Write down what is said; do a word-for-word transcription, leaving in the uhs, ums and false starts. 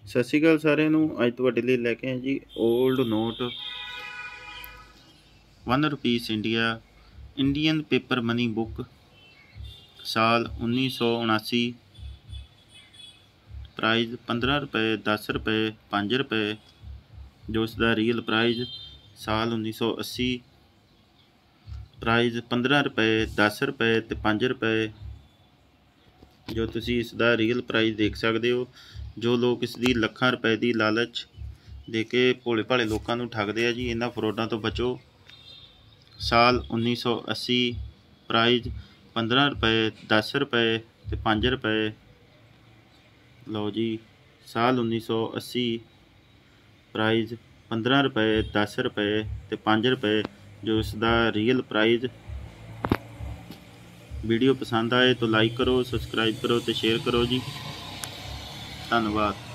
ਸਤਿ ਸ਼੍ਰੀ ਅਕਾਲ ਸਾਰਿਆਂ ਨੂੰ। ਅੱਜ ਤੁਹਾਡੇ ਲਈ ਲੈ ਕੇ ਆਏ ਜੀ old note one rupees India Indian paper money book साल उन्नीस सौ उनासी। प्राइज पंद्रह रुपये, दस रुपये, पाँच रुपये। जो इसका रियल प्राइज साल उन्नीस सौ अस्सी। प्राइज पंद्रह रुपये, दस रुपये तो पाँच रुपये। जो तुसी इसका रियल प्राइज देख सकते हो। जो लोग इसकी ਲੱਖਾਂ रुपए की लालच दे के भोले भाले लोगों को ठगते हैं जी, इन्होंने फरॉडों तो बचो। साल उन्नीस सौ अस्सी। प्राइज पंद्रह रुपये, दस रुपये तो पाँच रुपये। लो जी, साल उन्नीस सौ अस्सी। प्राइज पंद्रह रुपये, दस रुपये तो पाँच रुपये। जो इसका रियल प्राइज। वीडियो पसंद आए तो लाइक करो, सबसक्राइब करो तो शेयर करो जी। धन्यवाद।